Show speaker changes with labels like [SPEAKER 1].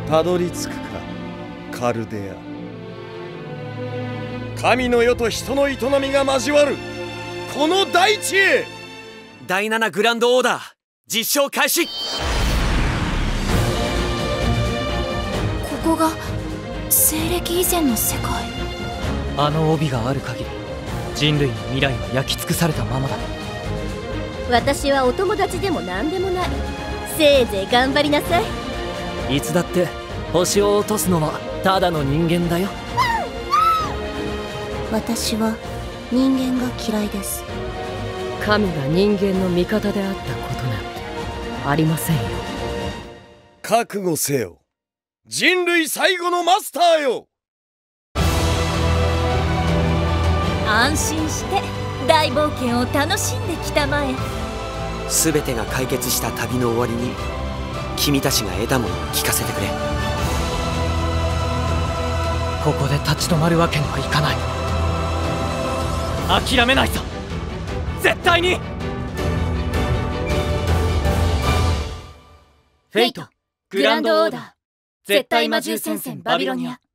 [SPEAKER 1] たどり着くか、カルデア。神の世と人の営みが交わるこの大地へ。
[SPEAKER 2] 第7グランドオーダー実証開始。
[SPEAKER 3] ここが西暦以前の世界。
[SPEAKER 4] あの帯がある限り人類の未来は焼き尽くされたままだ。
[SPEAKER 5] 私はお友達でも何でもない。せいぜい頑張りなさい。
[SPEAKER 4] いつだって星を落とすのはただの人間だよ。
[SPEAKER 5] 私は人間が嫌いです。
[SPEAKER 6] 神が人間の味方であったことなんてありませんよ。
[SPEAKER 1] 覚悟せよ、人類最後のマスターよ。
[SPEAKER 3] 安心して大冒険を楽しんできたまえ。
[SPEAKER 2] 全てが解決した旅の終わりに君たちが得たものを聞かせてくれ。
[SPEAKER 4] ここで立ち止まるわけにはいかない。諦めないぞ、絶対に。
[SPEAKER 3] フェイトグランドオーダー絶対魔獣戦線バビロニア。